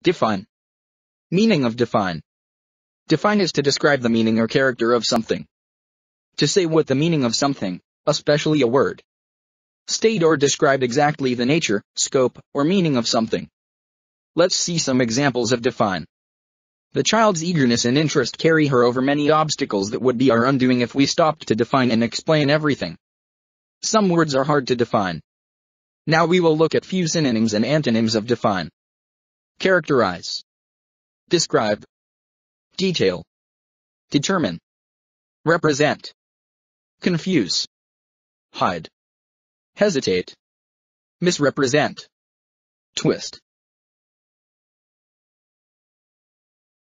Define. Meaning of define. Define is to describe the meaning or character of something. To say what the meaning of something, especially a word. State or describe exactly the nature, scope, or meaning of something. Let's see some examples of define. The child's eagerness and interest carry her over many obstacles that would be our undoing if we stopped to define and explain everything. Some words are hard to define. Now we will look at few synonyms and antonyms of define. Characterize. Describe. Detail. Determine. Represent. Confuse. Hide. Hesitate. Misrepresent. Twist.